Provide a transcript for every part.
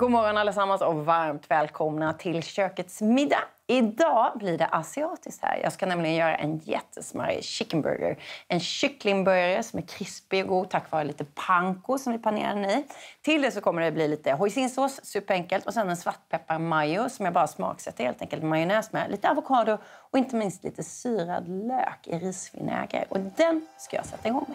God morgon allesammans och varmt välkomna till kökets middag. Idag blir det asiatiskt här. Jag ska nämligen göra en jättesmarrig chickenburger. En kycklingburgare som är krispig och god tack vare lite panko som vi panerar den i. Till det så kommer det bli lite hoisinsås, superenkelt. Och sen en svartpeppar mayo som jag bara smaksätter helt enkelt majonnäs med. Lite avokado och inte minst lite syrad lök i risvinäger. Och den ska jag sätta igång med.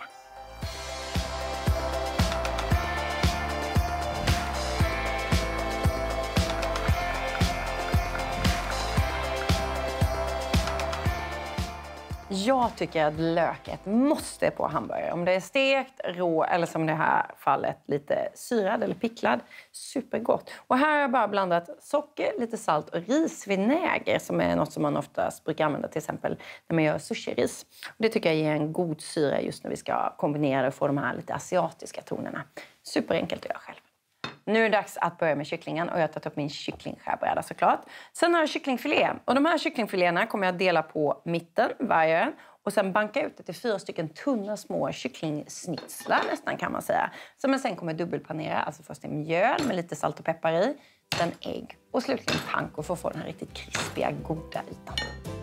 Jag tycker att löket måste på hamburgare. Om det är stekt, rå eller som i det här fallet lite syrad eller picklad. Supergott. Och här har jag bara blandat socker, lite salt och risvinäger som är något som man oftast brukar använda till exempel när man gör sushi-ris. Det tycker jag ger en god syra just när vi ska kombinera och få de här lite asiatiska tonerna. Superenkelt att göra själv. Nu är det dags att börja med kycklingen och jag har tagit upp min kycklingskärbräda såklart. Sen har jag kycklingfilé och de här kycklingfiléerna kommer jag dela på mitten varje och sen banka ut det till 4 stycken tunna små kycklingsnitslar nästan kan man säga. Som jag sen kommer dubbelpanera, alltså först i mjöl med lite salt och peppar i, sen ägg och slutligen panko för att få den här riktigt krispiga goda ytan.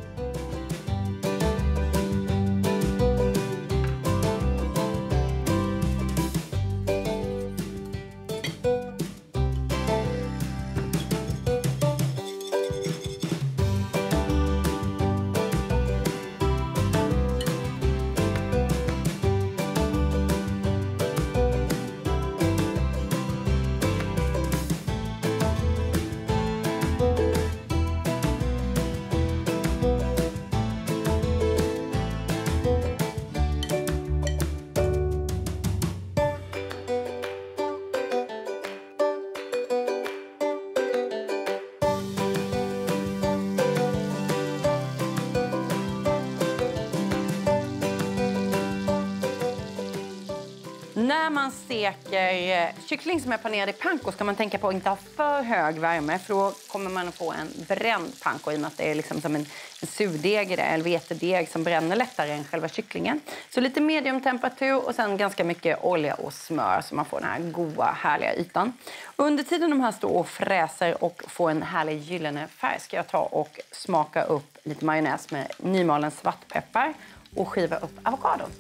När man steker kyckling som är panerad i panko ska man tänka på att inte ha för hög värme för då kommer man att få en bränd panko i och med att det är liksom som en surdeg eller vetedeg som bränner lättare än själva kycklingen. Så lite medium temperatur och sen ganska mycket olja och smör så man får den här goda härliga ytan. Under tiden de här står och fräser och får en härlig gyllene färg ska jag ta och smaka upp lite majonnäs med nymalen svartpeppar och skiva upp avokadon.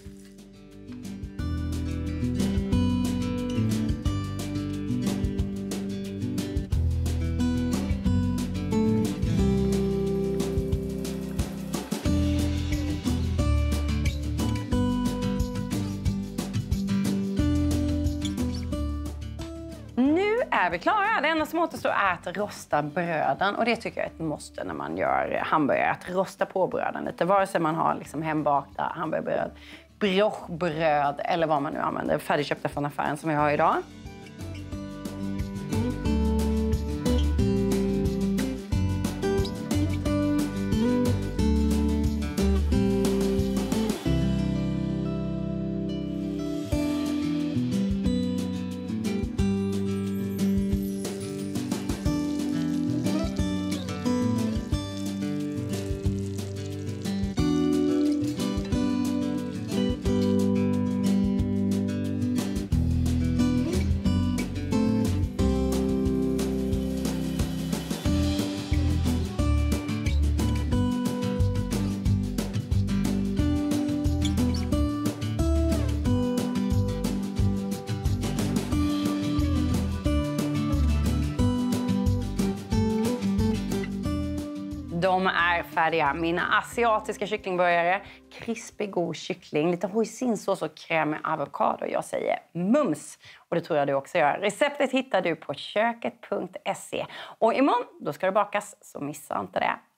Är vi klara? Det enda som återstår är att rosta bröden. Och det tycker jag är ett måste när man gör hamburgare. Att rosta på bröden lite. Vare sig man har liksom hembakta hamburgerbröd, briochebröd eller vad man nu använder. Färdigköpta från affären som vi har idag. De är färdiga. Mina asiatiska kycklingburgare. Krispig god kyckling. Lite hoisinsås och kräm med avokado. Jag säger mums. Och det tror jag du också gör. Receptet hittar du på köket.se. Och imorgon då ska det bakas. Så missa inte det.